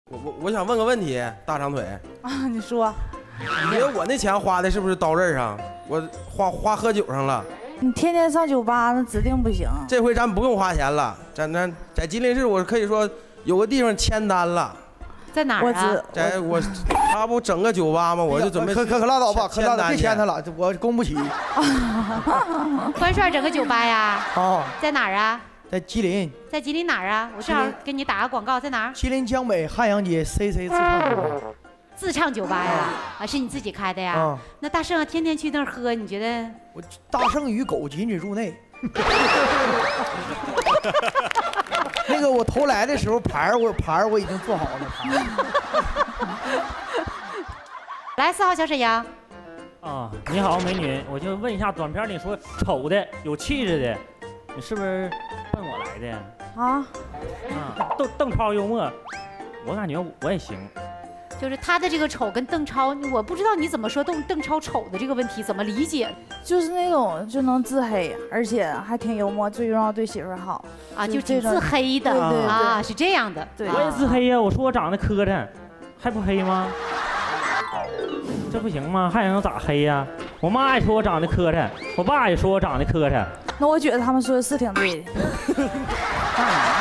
我想问个问题，大长腿啊，你说， 你觉得我那钱花的是不是刀刃上？我花喝酒上了。 你天天上酒吧，那指定不行。 这回咱不用花钱了，咱在吉林市，我可以说有个地方签单了。 在哪儿啊？ 他不整个酒吧吗？我就准备可拉倒吧，可拉倒，别签他了，我供不起。 关帅整个酒吧呀？ 哦， 在哪儿啊？ 在吉林。 在吉林哪儿啊？我正好给你打个广告，在哪儿？ 吉林江北汉阳街 CC 自唱酒吧。 自唱酒吧呀？啊，是你自己开的呀？ 啊。 那大圣天天去那儿喝，你觉得？ 我大圣与狗禁止入内。那个我头来的时候牌儿我已经做好了。 来，4号小沈阳。 啊，你好，美女，我就问一下，短片里说丑的、有气质的，你是不是奔我来的？ 啊？ 邓超幽默，我感觉我也行。 就是他的这个丑跟邓超，我不知道你怎么说邓超丑的这个问题怎么理解？ 就是那种就能自黑，而且还挺幽默，最重要对媳妇儿好啊，就挺自黑的啊，是这样的。 对， 我也自黑呀，我说我长得磕碜，还不黑吗？这不行吗？还能咋黑呀？我妈也说我长得磕碜，我爸也说我长得磕碜。 那我觉得他们说的是挺对的。